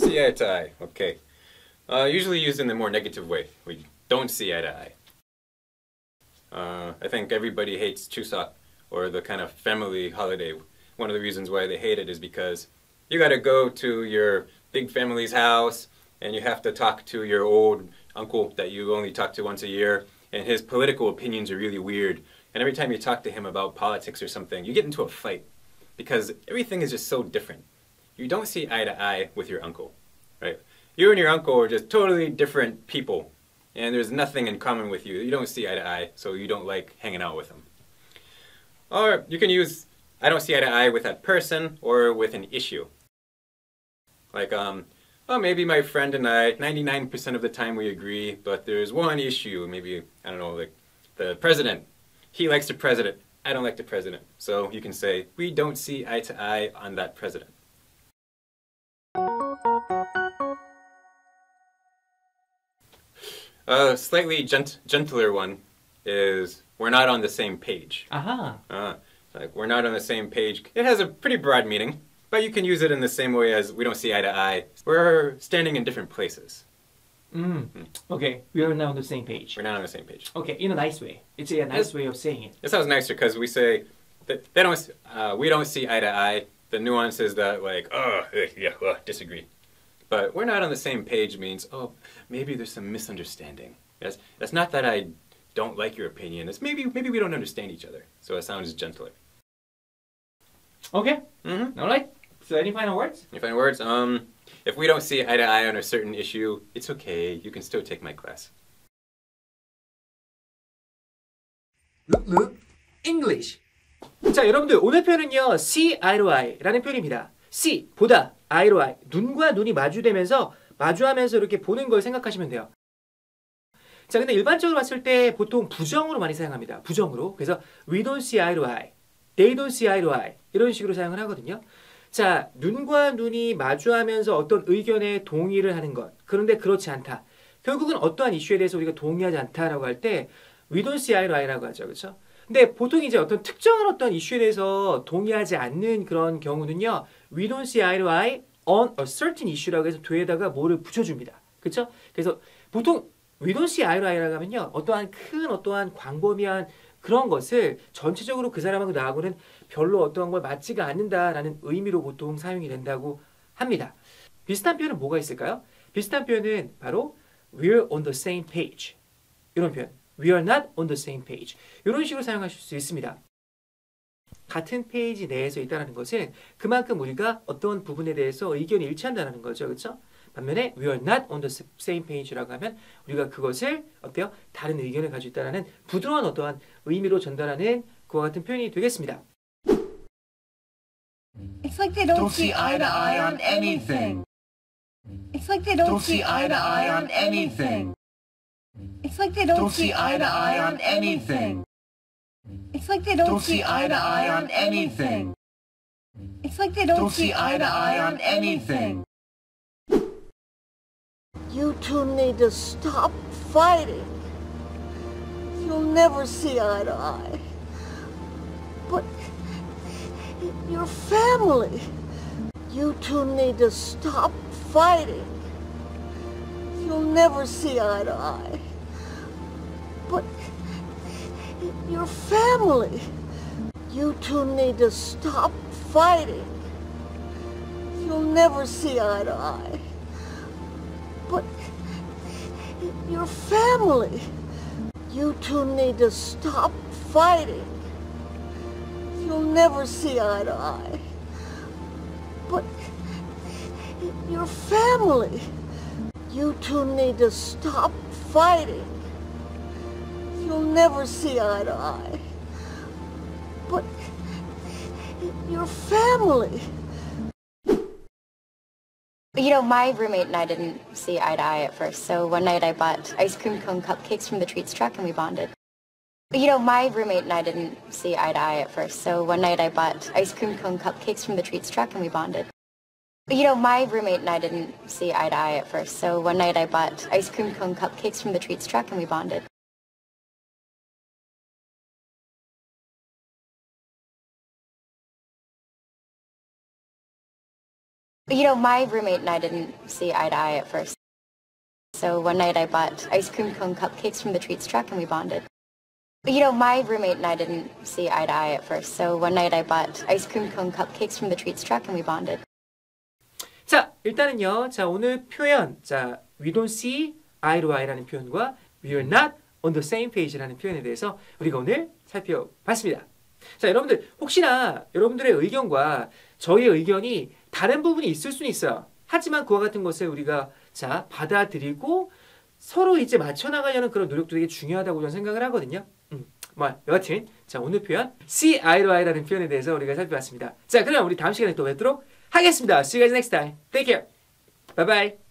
see eye to eye. Okay. Usually used in the more negative way. We don't see eye to eye. I think everybody hates Chuseok, or the kind of family holiday. One of the reasons why they hate it is because you gotta go to your big family's house and you have to talk to your old uncle that you only talk to once a year, and his political opinions are really weird. And every time you talk to him about politics or something, you get into a fight because everything is just so different. You don't see eye to eye with your uncle, right? You and your uncle are just totally different people, and there's nothing in common with you. You don't see eye to eye, so you don't like hanging out with them. Or you can use I don't see eye to eye with that person or with an issue. Like, oh, maybe my friend and I, 99% of the time we agree, but there's one issue, maybe, I don't know, like the president. He likes the president, I don't like the president. So you can say, we don't see eye to eye on that president. A slightly gentler one is, we're not on the same page. Aha. Like, we're not on the same page. It has a pretty broad meaning, but you can use it in the same way as we don't see eye to eye. We're standing in different places. Okay, we are not on the same page. We're not on the same page. Okay, in a nice way. It's a nice way of saying it. It sounds nicer because we say that we don't see eye to eye. The nuance is that, like, oh, yeah, disagree. But we're not on the same page means, oh, maybe there's some misunderstanding. That's not that I don't like your opinion. It's maybe we don't understand each other. So it sounds gentler. Okay. All right. So any final words? Any final words? If we don't see eye to eye on a certain issue, it's okay. You can still take my class. 룩룩잉글리쉬. 자, 여러분들 오늘 표현은요, see eye to eye라는 표현입니다. see, 보다, eye to eye, 눈과 눈이 마주하면서 이렇게 보는 걸 생각하시면 돼요. 자, 근데 일반적으로 봤을 때 보통 부정으로 많이 사용합니다. 부정으로. 그래서 we don't see eye to eye, they don't see eye to eye 이런 식으로 사용을 하거든요. 자, 눈과 눈이 마주하면서 어떤 의견에 동의를 하는 것. 그런데 그렇지 않다. 결국은 어떠한 이슈에 대해서 우리가 동의하지 않다라고 할 때 we don't see eye to eye라고 하죠. 그렇죠? 근데 보통 이제 어떤 특정한 어떤 이슈에 대해서 동의하지 않는 그런 경우는요, we don't see eye to eye on a certain issue라고 해서 뒤에다가 뭐를 붙여줍니다. 그렇죠? 그래서 보통 we don't see eye to eye라고 하면요, 어떠한 광범위한 그런 것을 전체적으로 그 사람하고 나하고는 별로 어떠한 걸 맞지가 않는다라는 의미로 보통 사용이 된다고 합니다. 비슷한 표현은 뭐가 있을까요? 비슷한 표현은 바로 we're on the same page. 이런 표현. We are not on the same page. 이런 식으로 사용하실 수 있습니다. 같은 페이지 내에서 있다는 것은 그만큼 우리가 어떤 부분에 대해서 의견이 일치한다는 거죠. 그렇죠? 반면에 we are not on the same page라고 하면 우리가 그것을 어때요? 다른 의견을 가지고 있다는 부드러운 어떠한 의미로 전달하는 그와 같은 표현이 되겠습니다. It's like they don't see eye to eye on anything. It's like they don't see eye to eye on anything. It's like they don't see eye to eye on anything. It's like they don't see eye to eye on anything. It's like they don't see eye to eye on anything. You two need to stop fighting. You'll never see eye to eye. But you're family. You two need to stop fighting. You'll never see eye to eye. But you're family. You two need to stop fighting. You'll never see eye to eye. But you're family. You two need to stop fighting. You'll never see eye to eye. But you're family. You two need to stop fighting. You'll never see eye to eye. But you're family. You know, my roommate and I didn't see eye to eye at first, so one night I bought ice cream cone cupcakes from the treats truck and we bonded. You know, my roommate and I didn't see eye to eye at first, so one night I bought ice cream cone cupcakes from the treats truck and we bonded. You know, my roommate and I didn't see eye to eye at first, so one night I bought ice cream cone cupcakes from the treats truck and we bonded. You know, my roommate and I didn't see eye to eye at first. So one night I bought ice cream cone cupcakes from the treats truck and we bonded. You know, my roommate and I didn't see eye to eye at first. So one night I bought ice cream cone cupcakes from the treats truck and we bonded. 자, 일단은요. 자, 오늘 표현. 자, we don't see eye to eye라는 표현과 we are not on the same page라는 표현에 대해서 우리가 오늘 살펴봤습니다. 자, 여러분들 혹시나 여러분들의 의견과 저희의 의견이 다른 부분이 있을 수는 있어요. 하지만 그와 같은 것을 우리가 자 받아들이고 서로 이제 맞춰 나가려는 그런 노력도 되게 중요하다고 저는 생각을 하거든요. 여하튼 자 오늘 표현 see eye to eye라는 표현에 대해서 우리가 살펴봤습니다. 자, 그럼 우리 다음 시간에 또 뵙도록 하겠습니다. See you guys next time. Take care. Bye bye.